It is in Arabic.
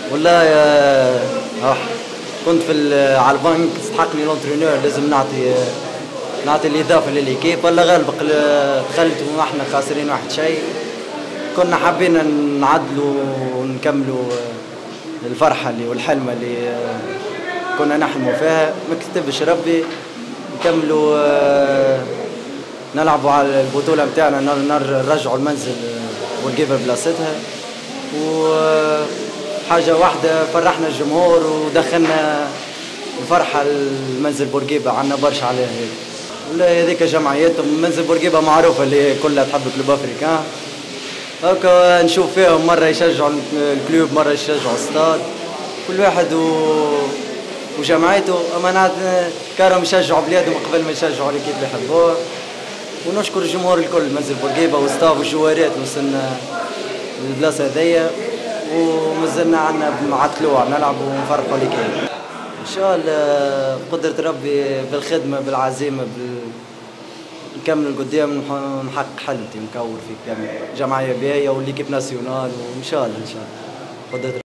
والله كنت على البنك، استحقني لونترينور، لازم نعطي الاضافه لليكيب. والله غالب دخلت واحنا خاسرين واحد شيء. كنا حابين نعدلوا ونكملوا الفرحه والحلمه اللي كنا نحلموا فيها. ما كتبش ربي نكملوا نلعبوا على البطوله نتاعنا، نرجعوا المنزل ونجيبها بلاصتها. وحاجه واحده فرحنا الجمهور ودخلنا الفرحه المنزل بورقيبه، عنا برشا عليها هيك. ولا هذيك جمعيتهم منزل بورقيبه معروفه اللي كلها تحب كلوب افريكان. هكا نشوف فيهم مره يشجعوا الكلوب، مره يشجعوا الستاد، كل واحد وجمعيته. اما كانوا يشجعوا بلادهم قبل ما يشجعوا الكيب اللي يحبوه. ونشكر الجمهور الكل، منزل بورقيبه وستاف والجوارات وصلنا البلاصه هذيا، ومازلنا عندنا مع طلوع نلعبوا ونفرحوا الكيب. ان شاء الله بقدرة ربي بالخدمة بالعزيمة نكمل القدام، ونحقق حلمتي، نكور في جمعية بيئية وليكيب ناسيونال، وان شاء الله ان شاء الله بقدرة